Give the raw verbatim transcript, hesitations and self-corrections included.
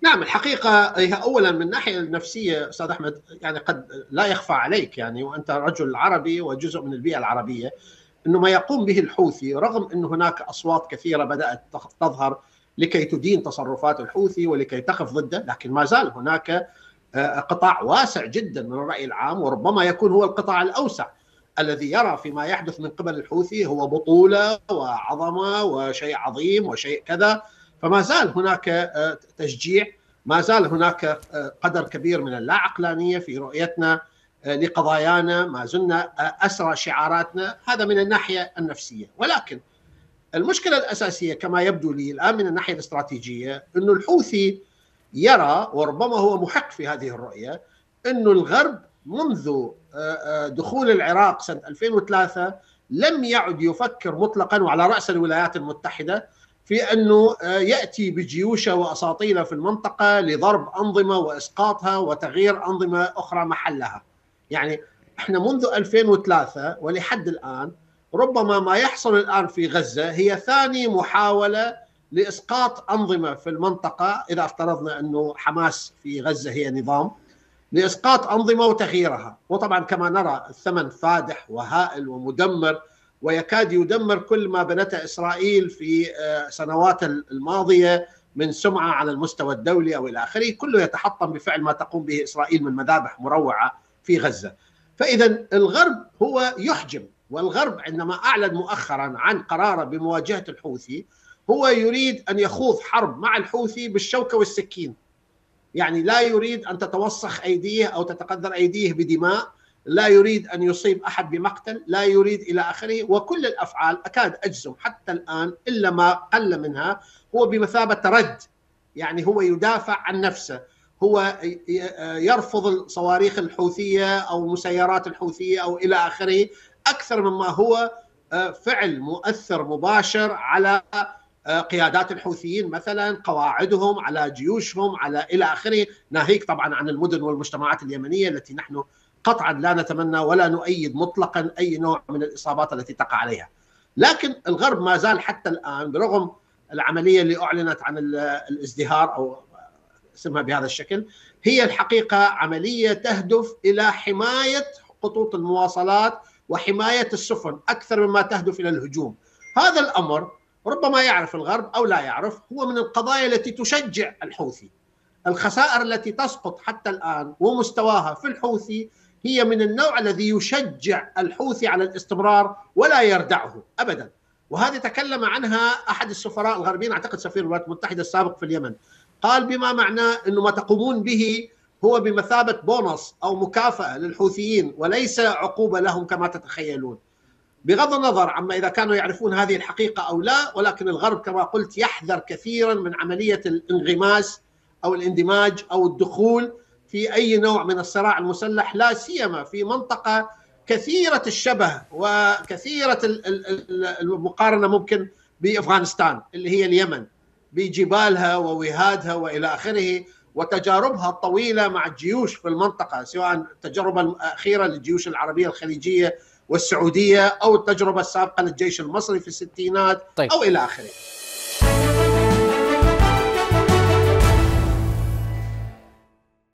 نعم، الحقيقة هي أولا من الناحية النفسية أستاذ أحمد، يعني قد لا يخفى عليك يعني وأنت رجل عربي وجزء من البيئة العربية، أنه ما يقوم به الحوثي رغم أن هناك أصوات كثيرة بدأت تظهر لكي تدين تصرفات الحوثي ولكي تقف ضده، لكن ما زال هناك قطاع واسع جدا من الرأي العام، وربما يكون هو القطاع الأوسع الذي يرى فيما يحدث من قبل الحوثي هو بطولة وعظمة وشيء عظيم وشيء كذا. فما زال هناك تشجيع، ما زال هناك قدر كبير من اللا عقلانية في رؤيتنا لقضايانا، ما زلنا أسرى شعاراتنا. هذا من الناحية النفسية. ولكن المشكلة الأساسية كما يبدو لي الآن من الناحية الاستراتيجية أن الحوثي يرى، وربما هو محق في هذه الرؤية، أن الغرب منذ دخول العراق سنة ألفين وثلاثة لم يعد يفكر مطلقا وعلى رأس الولايات المتحدة في أنه يأتي بجيوشه وأساطيله في المنطقة لضرب أنظمة وإسقاطها وتغيير أنظمة أخرى محلها. يعني احنا منذ ألفين وثلاثة ولحد الآن ربما ما يحصل الآن في غزة هي ثاني محاولة لإسقاط أنظمة في المنطقة، إذا افترضنا أنه حماس في غزة هي نظام، لإسقاط أنظمة وتغييرها. وطبعا كما نرى الثمن فادح وهائل ومدمر، ويكاد يدمر كل ما بنته إسرائيل في سنوات الماضية من سمعة على المستوى الدولي أو إلى آخره، كله يتحطم بفعل ما تقوم به إسرائيل من مذابح مروعة في غزة. فإذا الغرب هو يحجم، والغرب عندما أعلن مؤخرا عن قراره بمواجهة الحوثي هو يريد أن يخوض حرب مع الحوثي بالشوكة والسكين. يعني لا يريد أن تتوسخ أيديه أو تتقذر أيديه بدماء، لا يريد أن يصيب أحد بمقتل، لا يريد إلى آخره. وكل الأفعال أكاد أجزم حتى الآن إلا ما قل منها هو بمثابة رد، يعني هو يدافع عن نفسه، هو يرفض الصواريخ الحوثية أو مسيرات الحوثية أو إلى آخره، أكثر مما هو فعل مؤثر مباشر على قيادات الحوثيين مثلا، قواعدهم، على جيوشهم، على إلى آخره، ناهيك طبعا عن المدن والمجتمعات اليمنية التي نحن قطعا لا نتمنى ولا نؤيد مطلقا أي نوع من الإصابات التي تقع عليها. لكن الغرب ما زال حتى الآن برغم العملية اللي أعلنت عن الازدهار أو اسمها بهذا الشكل، هي الحقيقة عملية تهدف إلى حماية خطوط المواصلات وحماية السفن أكثر مما تهدف إلى الهجوم. هذا الأمر ربما يعرف الغرب أو لا يعرف، هو من القضايا التي تشجع الحوثي. الخسائر التي تسقط حتى الآن ومستواها في الحوثي هي من النوع الذي يشجع الحوثي على الاستمرار ولا يردعه أبدا. وهذه تكلم عنها أحد السفراء الغربيين، أعتقد سفير الولايات المتحدة السابق في اليمن، قال بما معناه أنه ما تقومون به هو بمثابة بونص أو مكافأة للحوثيين وليس عقوبة لهم كما تتخيلون. بغض النظر عما إذا كانوا يعرفون هذه الحقيقة أو لا، ولكن الغرب كما قلت يحذر كثيرا من عملية الانغماس أو الاندماج أو الدخول في أي نوع من الصراع المسلح، لا سيما في منطقة كثيرة الشبه وكثيرة المقارنة ممكن بأفغانستان اللي هي اليمن، بجبالها ووهادها وإلى آخره، وتجاربها الطويلة مع الجيوش في المنطقة، سواء التجربة الأخيرة للجيوش العربية الخليجية والسعودية أو التجربة السابقة للجيش المصري في الستينات طيب. أو إلى آخره.